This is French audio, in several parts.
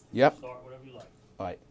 Yep. Ouais.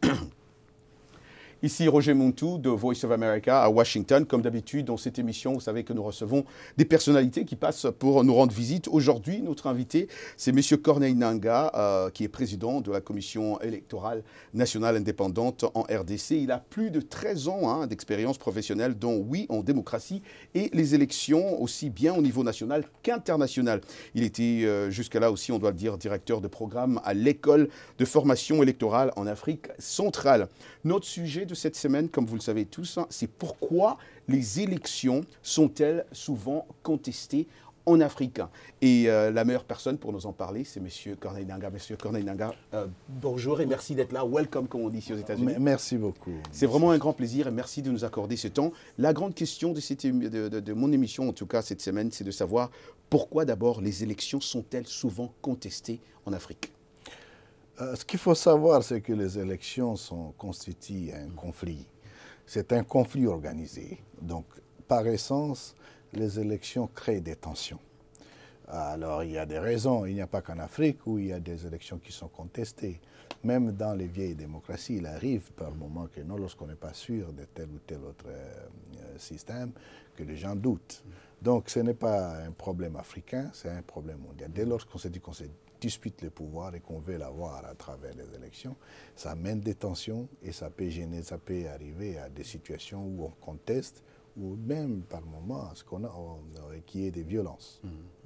Ici Roger Montou de Voice of America à Washington. Comme d'habitude, dans cette émission, vous savez que nous recevons des personnalités qui passent pour nous rendre visite. Aujourd'hui, notre invité, c'est M. Corneille Nangaa, qui est président de la Commission électorale nationale indépendante en RDC. Il a plus de 13 ans d'expérience professionnelle, dont, oui, en démocratie et les élections, aussi bien au niveau national qu'international. Il était jusqu'à là aussi, on doit le dire, directeur de programme à l'école de formation électorale en Afrique centrale. Notre sujet de cette semaine, comme vous le savez tous, c'est pourquoi les élections sont-elles souvent contestées en Afrique. Et la meilleure personne pour nous en parler, c'est M. Corneille Nangaa. M. Corneille Nangaa, bonjour et merci d'être là. Welcome, comme on dit ici aux États-Unis. Merci beaucoup. C'est vraiment un grand plaisir et merci de nous accorder ce temps. La grande question de mon émission, en tout cas cette semaine, c'est de savoir pourquoi d'abord les élections sont-elles souvent contestées en Afrique. Ce qu'il faut savoir, c'est que les élections constituent un conflit. C'est un conflit organisé. Donc, par essence, les élections créent des tensions. Alors, il y a des raisons. Il n'y a pas qu'en Afrique où il y a des élections qui sont contestées. Même dans les vieilles démocraties, il arrive par moments que lorsqu'on n'est pas sûr de tel ou tel autre système, que les gens doutent. Donc, ce n'est pas un problème africain, c'est un problème mondial. Dès lors qu'on se dit qu'on se dispute le pouvoir et qu'on veut l'avoir à travers les élections, ça mène des tensions et ça peut gêner, ça peut arriver à des situations où on conteste ou même par moments qu'il y ait des violences.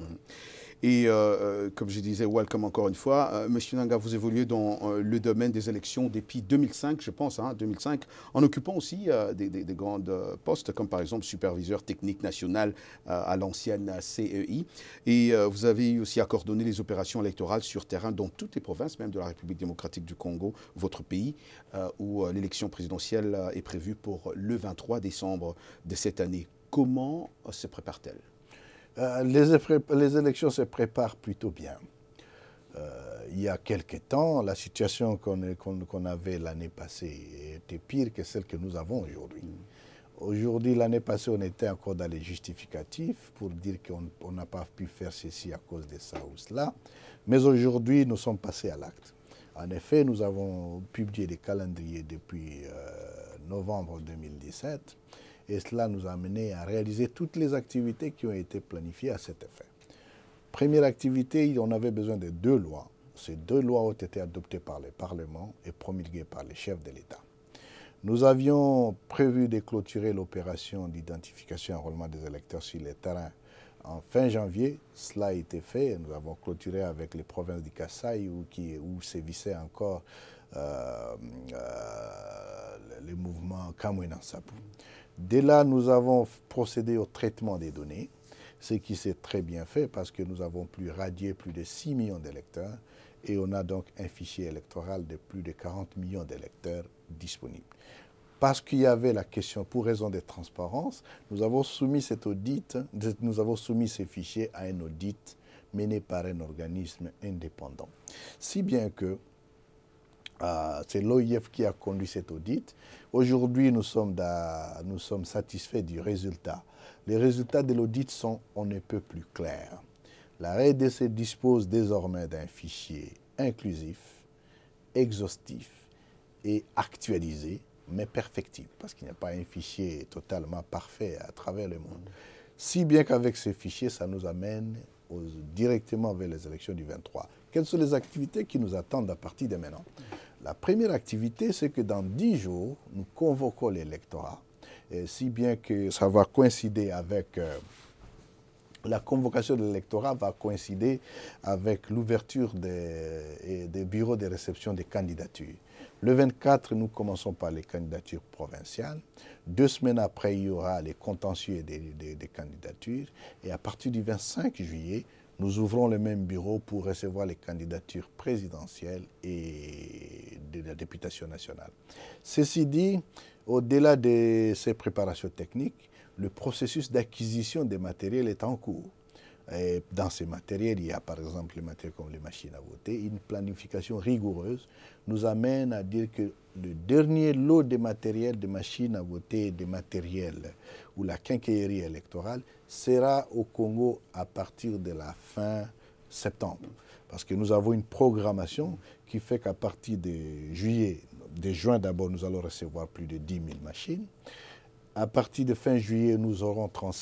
Et comme je disais, welcome encore une fois. Monsieur Nangaa, vous évoluez dans le domaine des élections depuis 2005, je pense, 2005, en occupant aussi des grands postes, comme par exemple superviseur technique national à l'ancienne CEI. Et vous avez eu aussi à coordonner les opérations électorales sur terrain dans toutes les provinces, même de la République démocratique du Congo, votre pays, où l'élection présidentielle est prévue pour le 23 décembre de cette année. Comment se prépare-t-elle ? Les élections se préparent plutôt bien. Il y a quelque temps, la situation qu'on avait l'année passée était pire que celle que nous avons aujourd'hui. Aujourd'hui, l'année passée, on était encore dans les justificatifs pour dire qu'on n'a pas pu faire ceci à cause de ça ou cela. Mais aujourd'hui, nous sommes passés à l'acte. En effet, nous avons publié des calendriers depuis novembre 2017. Et cela nous a amené à réaliser toutes les activités qui ont été planifiées à cet effet. Première activité, on avait besoin de 2 lois. Ces 2 lois ont été adoptées par le Parlement et promulguées par les chefs de l'État. Nous avions prévu de clôturer l'opération d'identification et enrôlement des électeurs sur le terrain en fin janvier. Cela a été fait. Nous avons clôturé avec les provinces du Kasaï où sévissaient encore les mouvements Kamwena-Nsapu. Dès là, nous avons procédé au traitement des données, ce qui s'est très bien fait parce que nous avons pu radier plus de 6 millions d'électeurs et on a donc un fichier électoral de plus de 40 millions d'électeurs disponibles. Parce qu'il y avait la question, pour raison de transparence, nous avons soumis cet audit, nous avons soumis ces fichiers à un audit mené par un organisme indépendant. Si bien que c'est l'OIF qui a conduit cet audit. Aujourd'hui, nous sommes satisfaits du résultat. Les résultats de l'audit sont on ne peut plus clairs. La RDC dispose désormais d'un fichier inclusif, exhaustif et actualisé, mais perfectible, parce qu'il n'y a pas un fichier totalement parfait à travers le monde. Si bien qu'avec ces fichiers, ça nous amène directement vers les élections du 23. Quelles sont les activités qui nous attendent à partir de maintenant? La première activité, c'est que dans 10 jours, nous convoquons l'électorat, si bien que ça va coïncider avec... la convocation de l'électorat va coïncider avec l'ouverture des bureaux de réception des candidatures. Le 24, nous commençons par les candidatures provinciales. 2 semaines après, il y aura les contentieux des candidatures. Et à partir du 25 juillet, nous ouvrons le même bureau pour recevoir les candidatures présidentielles et de la députation nationale. Ceci dit, au-delà de ces préparations techniques, le processus d'acquisition des matériels est en cours. Et dans ces matériels, il y a par exemple les matériels comme les machines à voter. Une planification rigoureuse nous amène à dire que le dernier lot de matériel, de machines à voter, de matériel ou la quincaillerie électorale sera au Congo à partir de la fin septembre. Parce que nous avons une programmation qui fait qu'à partir de juin d'abord, nous allons recevoir plus de 10 000 machines. À partir de fin juillet, nous aurons 30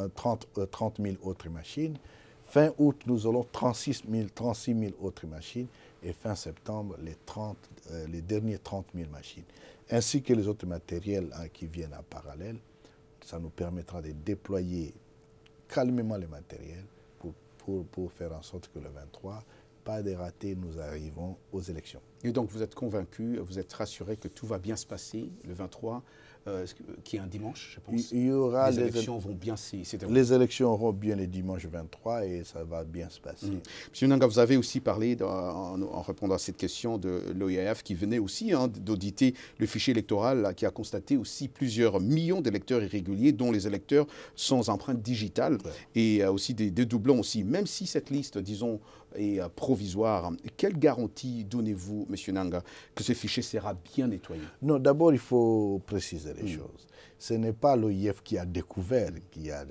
000 autres machines. Fin août, nous aurons 36 000 autres machines. Et fin septembre, les derniers 30 000 machines. Ainsi que les autres matériels qui viennent en parallèle. Ça nous permettra de déployer calmement les matériels pour faire en sorte que le 23, pas de ratés, nous arrivons aux élections. Et donc vous êtes convaincu, vous êtes rassuré que tout va bien se passer le 23, qui est un dimanche, je pense. Il y aura les élections vont bien se dérouler. Les élections auront bien le dimanche 23 et ça va bien se passer. Monsieur Nanga, vous avez aussi parlé, en répondant à cette question, de l'OIF qui venait aussi d'auditer le fichier électoral, là, qui a constaté aussi plusieurs millions d'électeurs irréguliers, dont les électeurs sans empreinte digitale, et aussi des doublons aussi. Même si cette liste, disons, est provisoire, quelle garantie donnez-vous, Monsieur Nanga, que ce fichier sera bien nettoyé? Non, d'abord, il faut préciser les choses. Ce n'est pas l'OIF qui a découvert qu'il y a,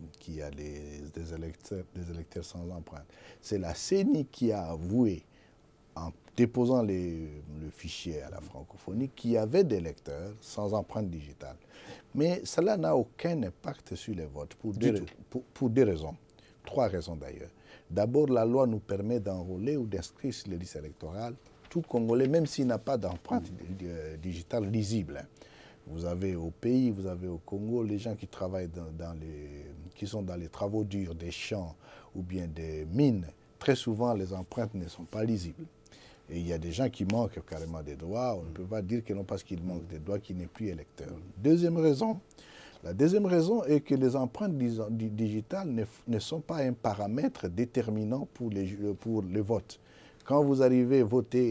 des électeurs sans empreinte. C'est la CENI qui a avoué, en déposant le fichier à la francophonie, qu'il y avait des électeurs sans empreinte digitale. Mais cela n'a aucun impact sur les votes, pour deux raisons. 3 raisons d'ailleurs. D'abord, la loi nous permet d'enrôler ou d'inscrire sur les listes électorales tout Congolais, même s'il n'a pas d'empreinte digitale lisible. Vous avez au pays, vous avez au Congo, les gens qui travaillent qui sont dans les travaux durs des champs ou bien des mines. Très souvent, les empreintes ne sont pas lisibles. Et il y a des gens qui manquent carrément des doigts. On ne peut pas dire que non parce qu'il manque des doigts qu'il n'est plus électeur. Deuxième raison. La deuxième raison est que les empreintes digitales ne sont pas un paramètre déterminant pour le vote. Quand vous arrivez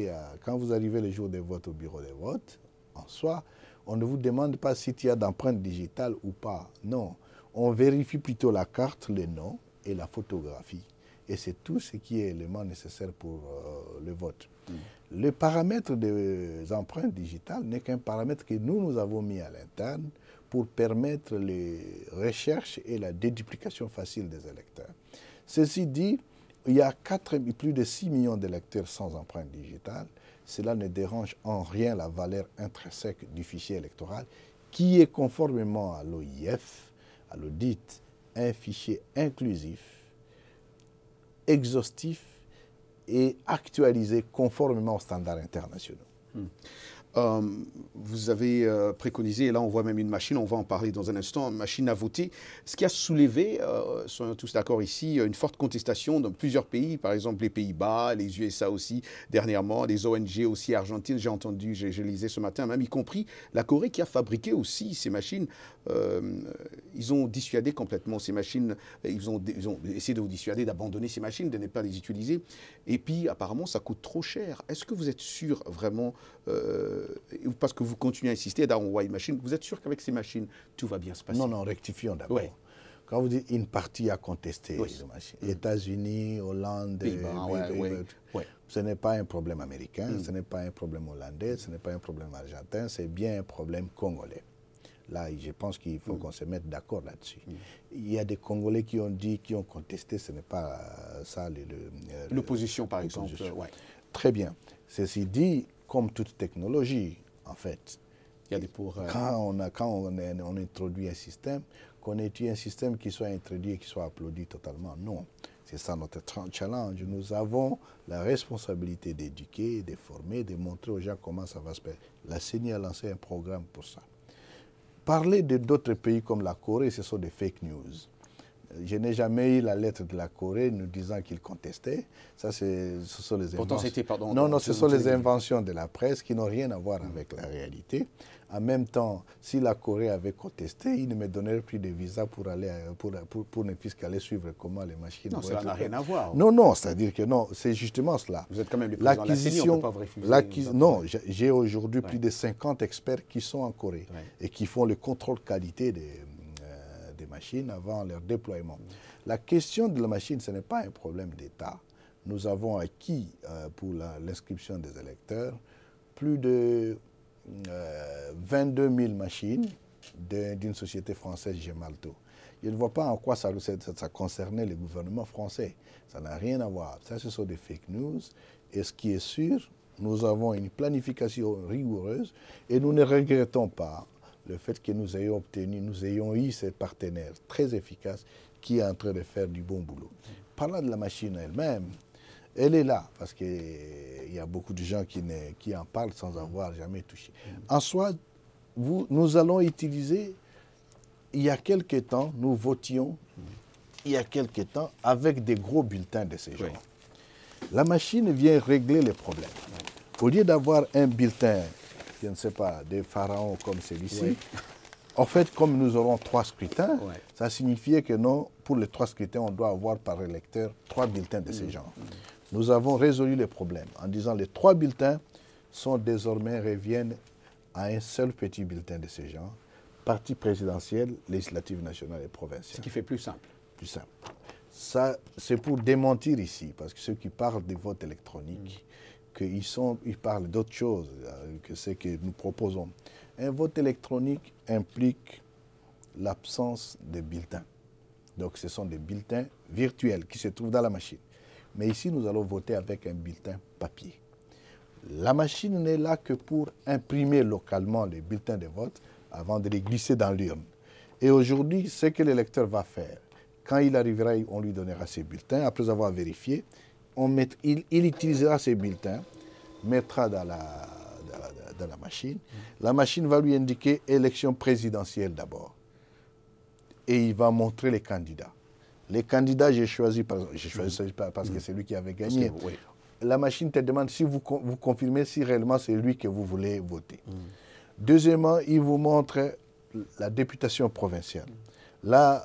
le jour des votes au bureau des votes, en soi, on ne vous demande pas si tu as d'empreinte digitale ou pas. Non, on vérifie plutôt la carte, le nom et la photographie. Et c'est tout ce qui est élément nécessaire pour le vote. Le paramètre des empreintes digitales n'est qu'un paramètre que nous avons mis à l'interne pour permettre les recherches et la déduplication facile des électeurs. Ceci dit, il y a plus de 6 millions d'électeurs sans empreinte digitale. Cela ne dérange en rien la valeur intrinsèque du fichier électoral, qui est conformément à l'OIF, à l'audit, un fichier inclusif, exhaustif et actualisé conformément aux standards internationaux. Vous avez préconisé, et là on voit même une machine, on va en parler dans un instant, une machine à voter. Ce qui a soulevé, soyons tous d'accord ici, une forte contestation dans plusieurs pays, par exemple les Pays-Bas, les USA aussi dernièrement, les ONG aussi argentines, j'ai entendu, je lisais ce matin même, y compris la Corée qui a fabriqué aussi ces machines. Ils ont dissuadé complètement ces machines, ils ont essayé de vous dissuader d'abandonner ces machines, de ne pas les utiliser. Et puis apparemment ça coûte trop cher. Est-ce que vous êtes sûr vraiment, parce que vous continuez à insister, on voit une machine, vous êtes sûr qu'avec ces machines, tout va bien se passer? Non, rectifions d'abord. Ouais. Quand vous dites une partie a contesté les machines, États-Unis, Hollande, ce n'est pas un problème américain, ce n'est pas un problème hollandais, ce n'est pas un problème argentin, c'est bien un problème congolais. Là, je pense qu'il faut qu'on se mette d'accord là-dessus. Il y a des Congolais qui ont contesté, ce n'est pas ça l'opposition, par exemple. Très bien. Ceci dit, comme toute technologie, en fait, il y a des quand on introduit un système, qu'on ait un système qui soit introduit et qui soit applaudi totalement, non. C'est ça notre challenge. Nous avons la responsabilité d'éduquer, de former, de montrer aux gens comment ça va se faire. La CENI a lancé un programme pour ça. Parler d'autres pays comme la Corée, ce sont des fake news. Je n'ai jamais eu la lettre de la Corée nous disant qu'ils contestaient. Ça, ce sont les inventions. Non, ce sont les inventions de la presse qui n'ont rien à voir avec la réalité. En même temps, si la Corée avait contesté, ils ne me donneraient plus de visa pour ne plus qu'aller suivre comment les machines... Non, ça n'a rien à voir. Non, c'est-à-dire que non, c'est justement cela. Vous êtes quand même le président de la CENI, on ne peut pas vous refuser. Non, j'ai aujourd'hui plus de 50 experts qui sont en Corée et qui font le contrôle qualité des machines avant leur déploiement. La question de la machine, ce n'est pas un problème d'État. Nous avons acquis pour l'inscription des électeurs plus de 22 000 machines d'une société française, Gemalto. Je ne vois pas en quoi ça concernait le gouvernement français. Ça n'a rien à voir. Ça, ce sont des fake news. Et ce qui est sûr, nous avons une planification rigoureuse et nous ne regrettons pas le fait que nous ayons eu ces partenaires très efficaces qui est en train de faire du bon boulot. Parlant de la machine elle-même, elle est là parce qu'il y a beaucoup de gens qui en parlent sans avoir jamais touché. En soi, nous allons utiliser, il y a quelque temps, nous votions, il y a quelque temps, avec des gros bulletins de ces gens. La machine vient régler les problèmes. Au lieu d'avoir un bulletin, je ne sais pas, des pharaons comme celui-ci, en fait, comme nous aurons 3 scrutins, ça signifiait que non, pour les 3 scrutins, on doit avoir par électeur 3 bulletins de ces gens. Nous avons résolu les problèmes en disant les 3 bulletins reviennent à un seul petit bulletin de ces gens, parti présidentiel, législative nationale et provinciale. Ce qui fait plus simple. Plus simple. Ça, c'est pour démentir ici, parce que ceux qui parlent des votes électroniques, ils parlent d'autre chose que ce que nous proposons. Un vote électronique implique l'absence de bulletins. Donc ce sont des bulletins virtuels qui se trouvent dans la machine. Mais ici, nous allons voter avec un bulletin papier. La machine n'est là que pour imprimer localement les bulletins de vote avant de les glisser dans l'urne. Et aujourd'hui, ce que l'électeur va faire, quand il arrivera, on lui donnera ses bulletins. Après avoir vérifié, il utilisera ses bulletins, mettra dans la machine. La machine va lui indiquer élection présidentielle d'abord. Et il va montrer les candidats. Les candidats, j'ai choisi parce que c'est lui qui avait gagné. La machine te demande si vous confirmez si réellement c'est lui que vous voulez voter. Deuxièmement, il vous montre la députation provinciale. Là,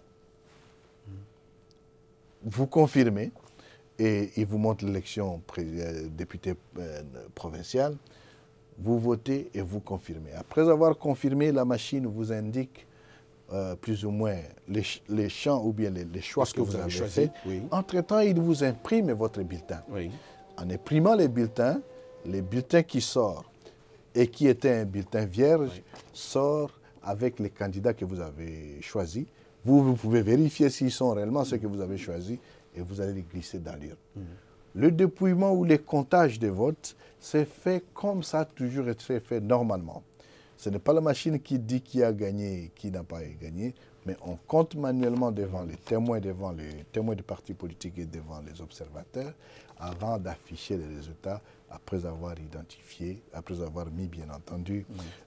vous confirmez et il vous montre l'élection député provincial. Vous votez et vous confirmez. Après avoir confirmé, la machine vous indique plus ou moins les champs ou bien les choix que vous avez faits. Entre-temps, il vous imprime votre bulletin. En imprimant les bulletins qui sortent et qui était un bulletin vierge sort avec les candidats que vous avez choisis. Vous pouvez vérifier s'ils sont réellement ceux que vous avez choisis et vous allez les glisser dans l'urne. Le dépouillement ou les comptages de votes, c'est fait comme ça a toujours été fait normalement. Ce n'est pas la machine qui dit qui a gagné et qui n'a pas gagné, mais on compte manuellement devant les témoins du parti politique et devant les observateurs avant d'afficher les résultats, après avoir identifié, après avoir mis bien entendu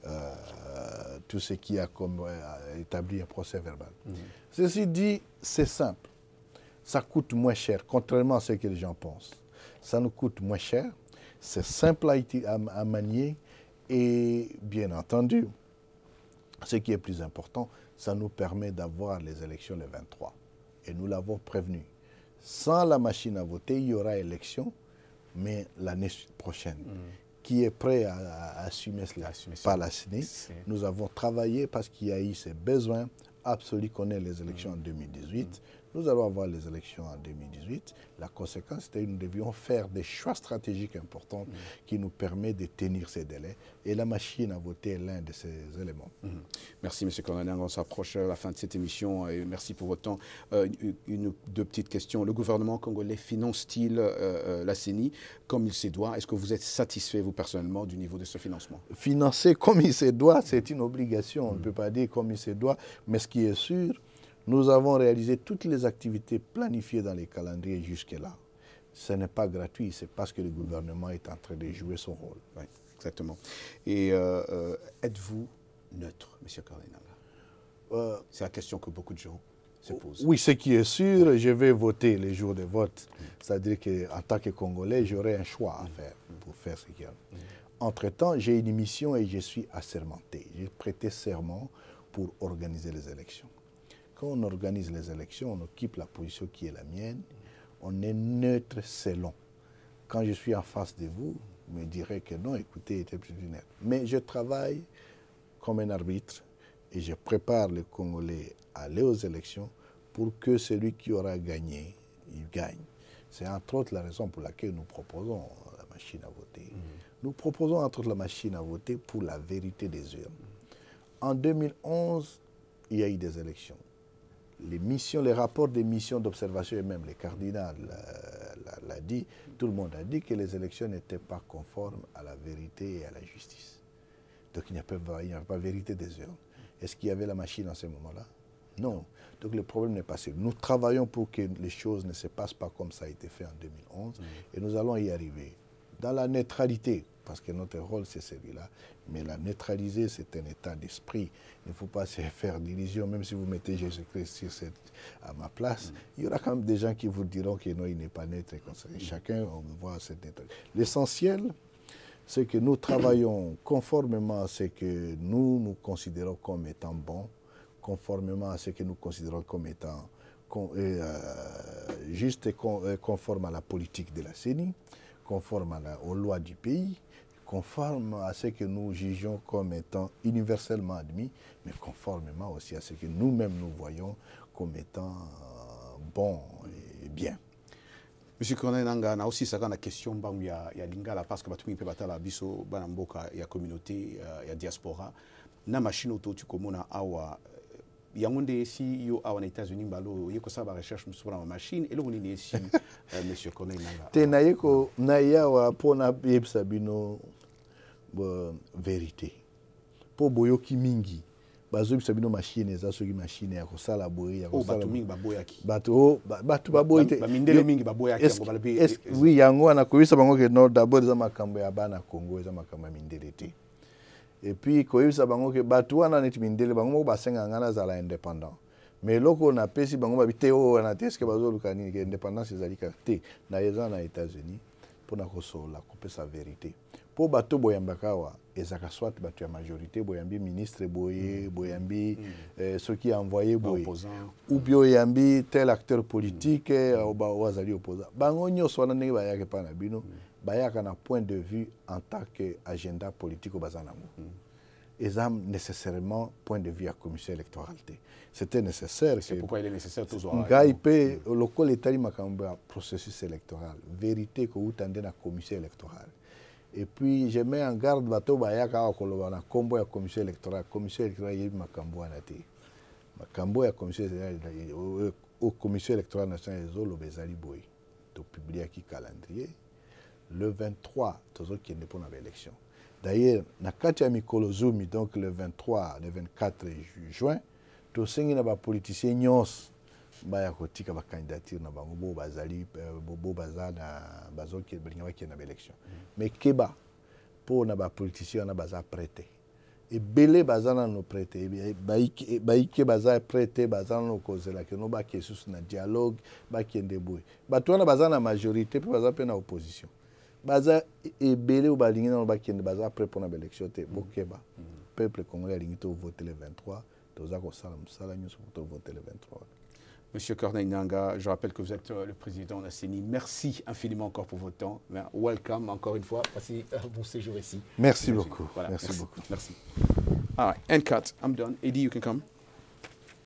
tout ce qui a établi un procès verbal. Ceci dit, c'est simple. Ça coûte moins cher, contrairement à ce que les gens pensent. Ça nous coûte moins cher, c'est simple à manier et bien entendu, ce qui est plus important, ça nous permet d'avoir les élections le 23. Et nous l'avons prévenu. Sans la machine à voter, il y aura élection, mais l'année prochaine. Qui est prêt à assumer cela par la CENI. Nous avons travaillé parce qu'il y a eu ces besoins absolus qu'on ait les élections en 2018. Nous allons avoir les élections en 2018. La conséquence, c'était que nous devions faire des choix stratégiques importants qui nous permettent de tenir ces délais. Et la machine à voter est l'un de ces éléments. Merci, M. Corneille. On s'approche à la fin de cette émission et merci pour votre temps. Deux petites questions. Le gouvernement congolais finance-t-il la CENI comme il se doit? Est-ce que vous êtes satisfait, vous personnellement, du niveau de ce financement? Financer comme il se doit, c'est une obligation. On ne peut pas dire comme il se doit. Mais ce qui est sûr, nous avons réalisé toutes les activités planifiées dans les calendriers jusque-là. Ce n'est pas gratuit, c'est parce que le gouvernement est en train de jouer son rôle. Oui, exactement. Et êtes-vous neutre, M. Corneille Nangaa? C'est la question que beaucoup de gens se posent. Oui, ce qui est sûr, je vais voter les jours de vote. C'est-à-dire qu'en tant que Congolais, j'aurai un choix à faire pour faire ce qu'il y a. Entre-temps, j'ai une mission et je suis assermenté. J'ai prêté serment pour organiser les élections. Quand on organise les élections, on occupe la position qui est la mienne. On est neutre selon. Quand je suis en face de vous, vous me direz que non, écoutez, était plus neutre. Mais je travaille comme un arbitre et je prépare les Congolais à aller aux élections pour que celui qui aura gagné, il gagne. C'est entre autres la raison pour laquelle nous proposons la machine à voter. Nous proposons entre autres la machine à voter pour la vérité des urnes. En 2011, il y a eu des élections. les rapports des missions d'observation et même les cardinals l'a dit, tout le monde a dit que les élections n'étaient pas conformes à la vérité et à la justice. Donc il n'y avait pas vérité des urnes. Est-ce qu'il y avait la machine en ce moment-là? Non. Donc le problème n'est pas ça. Nous travaillons pour que les choses ne se passent pas comme ça a été fait en 2011 et nous allons y arriver. Dans la neutralité, parce que notre rôle c'est celui-là, mais la neutraliser c'est un état d'esprit. Il ne faut pas se faire d'illusions, même si vous mettez Jésus-Christ à ma place, il y aura quand même des gens qui vous diront que non, il n'est pas neutre. Chacun, on voit cette neutralité. L'essentiel, c'est que nous travaillons conformément à ce que nous considérons comme étant bon, conformément à ce que nous considérons comme étant juste et conforme à la politique de la CENI, conforme aux lois du pays, conforme à ce que nous jugeons comme étant universellement admis, mais conformément aussi à ce que nous-mêmes nous voyons comme étant bon et bien. Monsieur Corneille Nangaa, on a aussi une question il y a Lingala parce que tu peux battre la biso banamboka il y a communauté il y a diaspora na machine auto tu comme awa yangonde si yo awa aux États-Unis balo yeko ça ba recherche sur la machine et là on est ici monsieur Corneille Nangaa te na yeko na yawa pona yebisa bino vérité po boyoki mingi bazo bisa bino machine eza soki machine ya kosala boye ya kosala bato mingi baboyaki bato baboyite bamindele mingi baboyaki yango balabi oui yango na koyisa bango ke no d'abord eza makambo ya bana Congo eza makambo ya mindele te et puis koyisa bango ke bato wana neti mindele bango moko basenga ngana zala indépendant mais loko na pesi bango babite o na te eske bazo luka nini ke indépendance ezali ka te na eza na États-Unis pona kosola kopesa vérité po bato boyambaka wa ezaka soit bato ya majorité boyambi ministre boye boyambi ceux qui envoyé boye ou bien boyambi tel acteur politique wazali opposant bango nyonso wana ndenge bayaka pa na bino bayaka na point de vue en tant que agenda politique au bazanango eza nécessairement point de vue à commission électorale. C'était nécessaire. C'est pourquoi il est nécessaire toujours. Ngaipe local etali makambo ya processus électoral vérité ko utande na commission électorale. Et puis je mets en garde bato bayaka koloba na kombo ya commission électorale yebi makambo wana te makambo ya commission électorale nationale ezolo bezali boy to publier ki calendrier le 23 tozo kende pona ba élection. D'ailleurs na kati ya mikolo zumi donc le 23 le 24 juin to sengi na ba politiciens nyos baya kotika ba candidature na bango bo bazali bo bazana bazoki belinga ki na élection mais keba po na ba politiciens na baza prêté et belé bazana no prêté baike baza prêté bazana no kozela que no ba kesus na dialogue ba kende boy bato na bazana majorité pe baza pe na opposition baza ebele ou balingi na ba kende baza prêt pour na élection te bokeba peuple congolais lingi to voter le 23 toza ko sala musala nyoso pour voter le 23. Monsieur Corneille Nangaa, je rappelle que vous êtes le président de la CENI. Merci infiniment encore pour votre temps. Welcome encore une fois. Passez un bon séjour ici. Merci beaucoup. Voilà, merci beaucoup. Merci. All right, end cut. I'm done. Eddie, you can come.